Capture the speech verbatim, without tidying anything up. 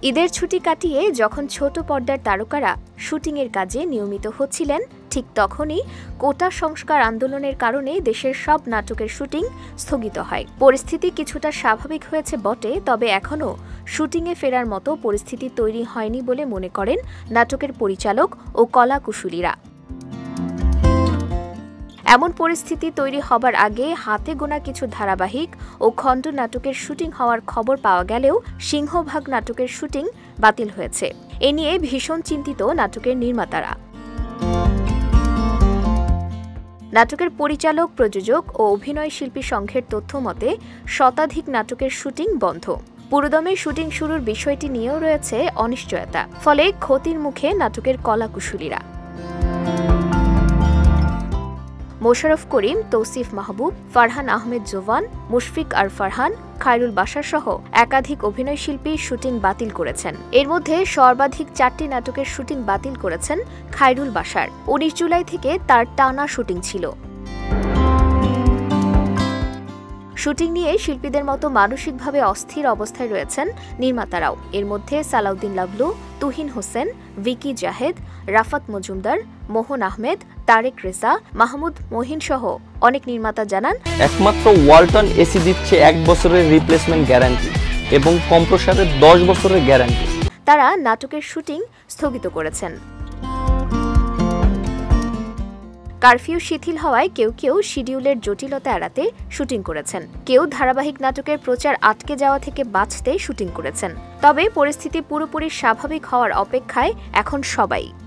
ঈদের ছুটি কাটিয়ে যখন ছোট পর্দার তারকারা শুটিংয়ের কাজে নিয়মিত হচ্ছিলেন, ঠিক তখনই কোটা সংস্কার আন্দোলনের কারণে দেশের সব নাটকের শুটিং স্থগিত হয়। পরিস্থিতি কিছুটা স্বাভাবিক হয়েছে বটে, তবে এখনও শুটিংয়ে ফেরার মতো পরিস্থিতি তৈরি হয়নি বলে মনে করেন নাটকের পরিচালক ও কলাকুশলীরা। এমন পরিস্থিতি তৈরি হবার আগে হাতে গোনা কিছু ধারাবাহিক ও খণ্ড নাটকের শুটিং হওয়ার খবর পাওয়া গেলেও সিংহভাগ নাটকের শুটিং বাতিল হয়েছে। এ নিয়ে ভীষণ চিন্তিত নাটকের নির্মাতারা। নাটকের পরিচালক, প্রযোজক ও অভিনয় শিল্পী সংঘের তথ্য মতে শতাধিক নাটকের শুটিং বন্ধ। পুরোদমে শুটিং শুরুর বিষয়টি নিয়েও রয়েছে অনিশ্চয়তা, ফলে ক্ষতির মুখে নাটকের কলাকুশলীরা। মোশাররফ করিম, তৌসিফ মাহবুব, ফারহান আহমেদ জোবান, মুশফিক আর ফারহান, খায়রুল বাশার সহ একাধিক অভিনয়শিল্পী শুটিং বাতিল করেছেন। এর মধ্যে সর্বাধিক চারটি নাটকের শুটিং বাতিল করেছেন খায়রুল বাশার। উনিশ জুলাই থেকে তার টানা শুটিং ছিল। শুটিং নিয়ে শিল্পীদের মতো মানসিকভাবে অস্থির অবস্থায় রয়েছেন নির্মাতারাও। এর মধ্যে সালাউদ্দিন লাবলু, তুহিন হোসেন, ভিকি জাহেদ, রাফাত মজুমদার, মোহন আহমেদ, তারেক রেজা, মাহমুদ মহিন সহ অনেক নির্মাতা জানান, একমাত্র ওয়ালটন এসি দিচ্ছে এক বছরের রিপ্লেসমেন্ট গ্যারান্টি এবং কম্প্রেসারের দশ বছরের গ্যারান্টি। তারা নাটকের শুটিং স্থগিত করেছেন। কারফিউ শিথিল হওয়ায় কেউ কেউ শিডিউলের জটিলতা এড়াতে শুটিং করেছেন, কেউ ধারাবাহিক নাটকের প্রচার আটকে যাওয়া থেকে বাঁচতে শুটিং করেছেন। তবে পরিস্থিতি পুরোপুরি স্বাভাবিক হওয়ার অপেক্ষায় এখন সবাই।